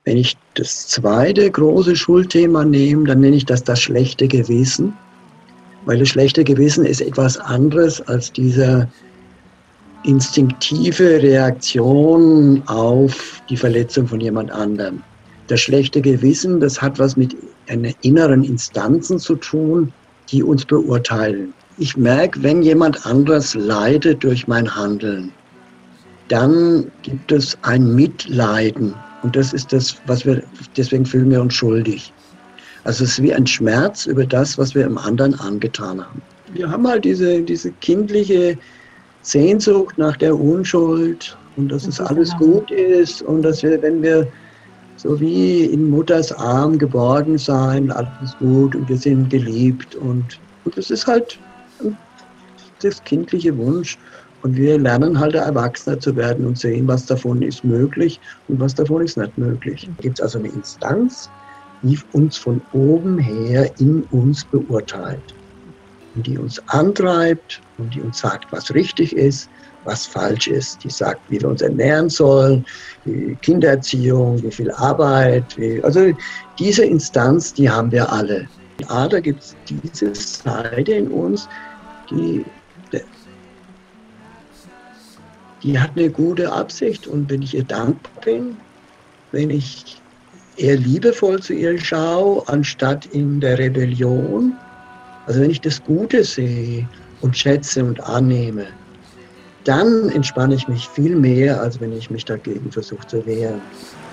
Wenn ich das zweite große Schuldthema nehme, dann nenne ich das schlechte Gewissen. Weil das schlechte Gewissen ist etwas anderes als diese instinktive Reaktion auf die Verletzung von jemand anderem. Das schlechte Gewissen, das hat was mit einer inneren Instanzen zu tun, die uns beurteilen. Ich merke, wenn jemand anderes leidet durch mein Handeln, dann gibt es ein Mitleiden. Und das ist das, deswegen fühlen wir uns schuldig. Also es ist wie ein Schmerz über das, was wir im anderen angetan haben. Wir haben halt diese kindliche Sehnsucht nach der Unschuld und dass es alles gut ist und dass wir, wenn wir so wie in Mutters Arm geborgen sein, alles ist gut und wir sind geliebt und das ist halt das kindliche Wunsch. Und wir lernen halt Erwachsener zu werden und sehen, was davon ist möglich und was davon ist nicht möglich. Da gibt es also eine Instanz, die uns von oben her in uns beurteilt. Und die uns antreibt und die uns sagt, was richtig ist, was falsch ist. Die sagt, wie wir uns ernähren sollen, die Kindererziehung, wie viel Arbeit. Also diese Instanz, die haben wir alle. Da gibt es diese Seite in uns, die hat eine gute Absicht. Und wenn ich ihr dankbar bin, wenn ich eher liebevoll zu ihr schaue, anstatt in der Rebellion, also wenn ich das Gute sehe und schätze und annehme, dann entspanne ich mich viel mehr, als wenn ich mich dagegen versuche zu wehren.